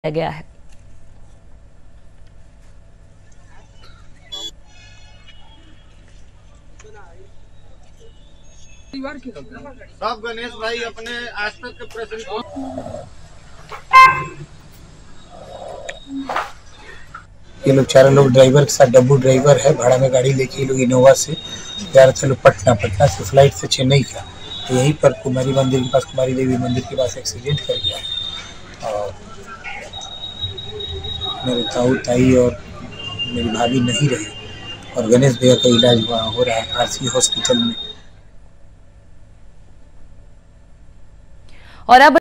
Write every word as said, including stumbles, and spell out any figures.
गया है। सब गणेश भाई अपने आज तक के प्रेजेंट ये लोग चारों लोग ड्राइवर के साथ, डब्बू ड्राइवर है, भाड़ा में गाड़ी लेके ये लोग इनोवा से जा रहे थे लोग पटना पटना से फ्लाइट से चेन्नई का। तो यहीं पर कुमारी मंदिर के पास, कुमारी देवी मंदिर के पास एक्सीडेंट कर गया और मेरे ताऊ ताई और मेरी भाभी नहीं रही और गणेश भैया का इलाज वहाँ हो रहा है आरसी हॉस्पिटल में। और अब